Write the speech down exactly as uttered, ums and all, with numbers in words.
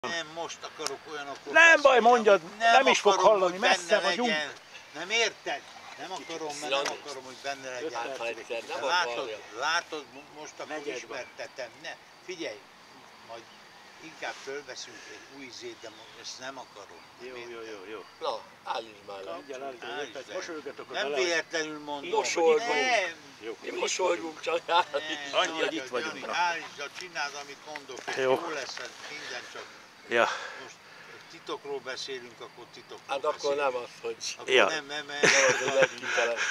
Nem, most akarok olyanokról Nem beszélni, baj, mondjad, amit nem is fog akarom, hallani, hogy messze benne vagyunk. legyen. Nem érted? Nem akarom, mert nem akarom, hogy benne legyen. Hát, ha egyszer nem Látod, akarja. látod, most akkor Negyed van. ismertetem. Ne, figyelj, majd inkább fölveszünk egy új izét, de most ezt nem akarom. Nem Jó, jó, érted? jó, jó. Na, állítsd már le. Mindjárt állítom, Állítsd hogy le. mosolyogatok a Nem bele. véletlenül mondom. Mosolygunk. Nem, Jó, Mi mosolygunk csak rá. nem, Annyi, hogy nagyon, itt vagyunk. Jani, állítsd, csináld, amit mondok, és Jó. jó lesz ez minden, csak Ja, most titokról beszélünk, akkor titokról Hát akkor beszélünk. nem az, hogy Akkor Ja. nem, nem, nem. nem az, hogy legkitele.